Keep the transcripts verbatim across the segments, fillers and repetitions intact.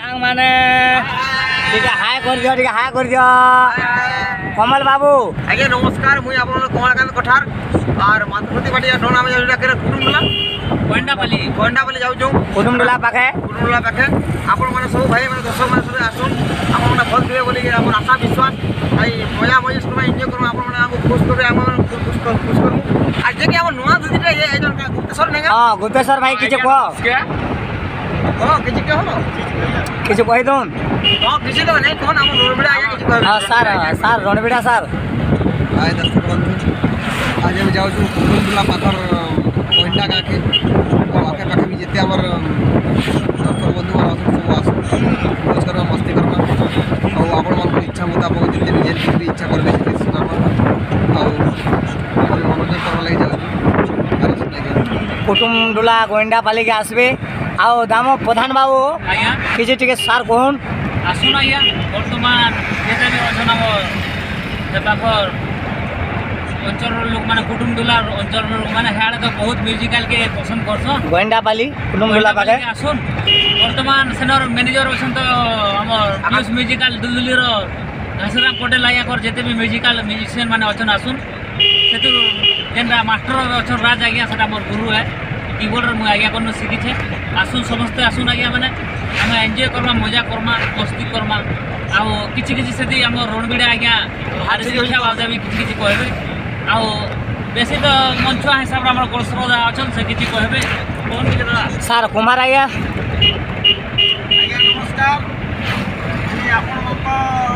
सांग माने टिके हाय कर दियो टिके हाय कर दियो कमल बाबू आगे नमस्कार मुई आपन कमलकांत कठार और मातृपति बाटी डोना में जोडा करे कुटुंबला गोंडापाली गोंडापाली जाउ जो कुटुंबला पाखे कुटुंबला पाखे आपन माने सब भाई माने दर्शक माने सब आसुन आपन माने भल दिए बोली के आपन आशा विश्वास भाई मजा मजे सुना एन्जॉय करू आपन माने हमको खुश करे हमन खुश कर खुश करू आज जे के हमन नवा दुदिटा ये एजन का गुप्तेश्वर नेगा हां गुप्तेश्वर भाई किछ को हां किछ के हो किछ कहि दोन हां किछ तो नहीं कोन हमन रोडबिडा आगे किछ कह हां सर सर रणबिडा सर आय दर्शक बंधु आज हम जाउ छु कुटुंबला पाखर गोंडा काके आके पाखे भी जेते हमर दर्शक बंधु माने सब आसु खोज करबा मस्ती करबा और आपण मन इच्छा मुताबिक जेते निजे भी इच्छा करबे से सुनाबा और मनोरंजन करबा लागि जाउ अरे सुनाइ कुटुंबला गोंडापाली के आसबे आओ दाम प्रधान बाबू आया किछि टिके सार कोन आसुन आया वर्तमान जेते भी अछन हम जे पाखर अंचल लोक माने कुटुंबला अंचल लोक माने हाडे तो बहुत म्यूजिकल के पसंद करछन गोंडापाली कुटुंबला पाखे आसुन वर्तमान सेनर मैनेजर अछन तो हमर प्लस म्यूजिकल दुलुली रो हसराम पटेल आया कर जेते भी म्यूजिकल म्यूजिशियन माने अछन आसुन सेतु जेनरा मास्टर अछन राज आज्ञा सेटा मोर गुरु है कीबोर्ड मु आज्ञा करनो सीखी छे आसुन समस्त आसुन आज्ञा माने हम एन्जॉय करबा मजा करबा मस्ती करबा आ किछि किछि सेति हम रणबिडा आज्ञा भारी शिक्षा बाजा भी किछि किछि कहबे आ बेसी तो मंचुआ हिसाब रे हमर गोलसरोदा अछन से किछि कहबे कोन के दादा सर कुमार आया आज्ञा नमस्कार जी आपण मको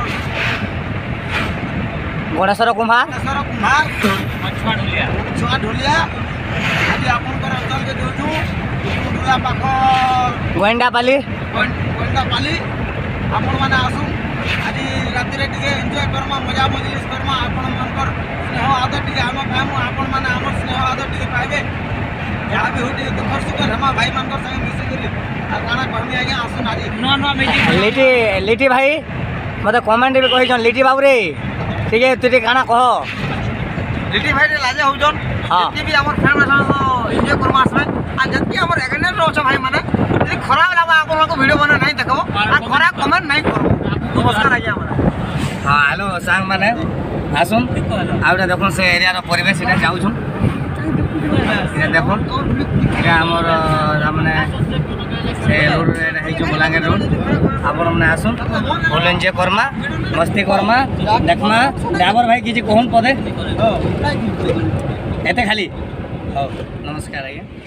गणेश्वर कुमार सर कुमार मंचुआ ढुलिया छुआ ढोलिया आज आपण कर अंचल के जोजू कुटुंबला पाख गोंडापाली गोंडापाली आपण माने आसु आज राति रे टिके एन्जॉय करमा मजा मजलिस करमा आपण मनकर स्नेह आदर टिके हम पामु आपण माने हमर स्नेह आदर टिके पाइबे या भी होटी दुख सुख रमा भाई मनकर संग मिसी करी आ गाना कहमी आगे आसु नारी नो नो म्यूजिक लिटी लिटी भाई मते कमेंट भी कहि छन लिटी बाबू रे ठीक है तू गाना कह लिटी भाई रे लाजे होजन हाँ। जति भी हमर फैन असन एन्जॉय करमा आसबे आ जति हमर एगनेस रोछ भाई माने जति खराब लागा आपण को वीडियो बना नहीं देखबो आ खराब कमेंट नहीं करो नमस्कार आज्ञा हमरा हां हेलो सांग माने आसुन आउटा देखुन से एरिया रो परिवेश इटा जाउ छु ये देखुन ये हमर माने से रोड रे है जो बलांगीर रोड आपण माने आसुन फुल एन्जॉय करमा मस्ती करमा देखमा ड्राइवर भाई किछि कोहुन पदे एते खाली हो नमस्कार आज्ञा।